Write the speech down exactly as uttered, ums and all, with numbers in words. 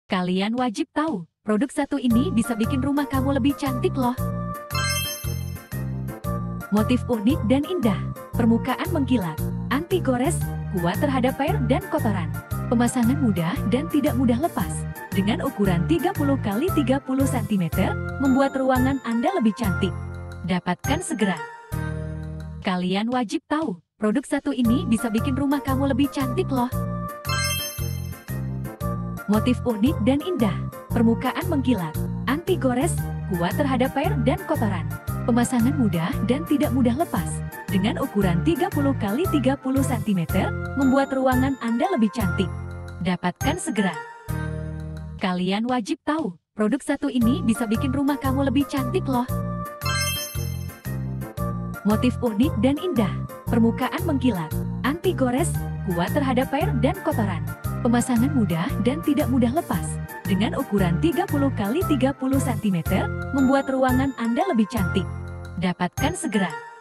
Kalian wajib tahu, produk satu ini bisa bikin rumah kamu lebih cantik loh. Motif unik dan indah, permukaan mengkilat, anti gores, kuat terhadap air dan kotoran. Pemasangan mudah dan tidak mudah lepas. Dengan ukuran tiga puluh kali tiga puluh sentimeter, membuat ruangan Anda lebih cantik. Dapatkan segera. Kalian wajib tahu, produk satu ini bisa bikin rumah kamu lebih cantik loh. Motif unik dan indah, permukaan mengkilat, anti gores, kuat terhadap air dan kotoran. Pemasangan mudah dan tidak mudah lepas. Dengan ukuran tiga puluh kali tiga puluh sentimeter, membuat ruangan Anda lebih cantik. Dapatkan segera. Kalian wajib tahu, produk satu ini bisa bikin rumah kamu lebih cantik loh. Motif unik dan indah, permukaan mengkilat, anti gores, kuat terhadap air dan kotoran. Pemasangan mudah dan tidak mudah lepas. Dengan ukuran tiga puluh kali tiga puluh sentimeter, membuat ruangan Anda lebih cantik. Dapatkan segera.